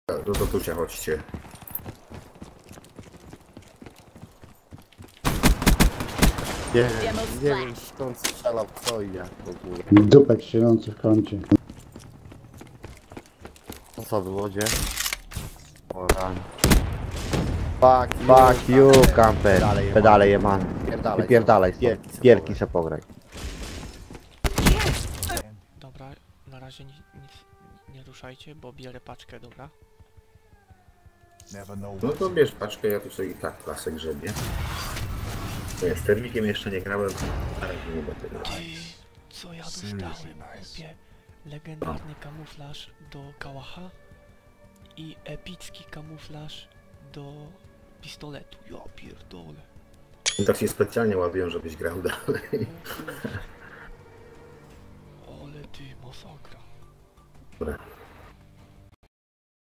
No to tu chodźcie. Nie wiem skąd strzelał, co i jak w ogóle. Dupek ścielący w kącie. To co było, gdzie? O rany. Fuck you, camper. Pedale jebany. Wypierdalaj Gierki stąd. Gierki se pograj. Dobra, na razie nic nie ruszajcie, bo bierę paczkę, dobra? No to bierz paczkę, ja tu sobie i tak klasę grzebię. Nie, z termikiem jeszcze nie grałem, na razie nie będę grał. Co ja dostałem? Kupię legendarny kamuflaż do kałacha i epicki kamuflaż do pistoletu. Ja pierdolę. I tak się specjalnie łapią, żebyś grał dalej. Ale ty, masakra. Dobra.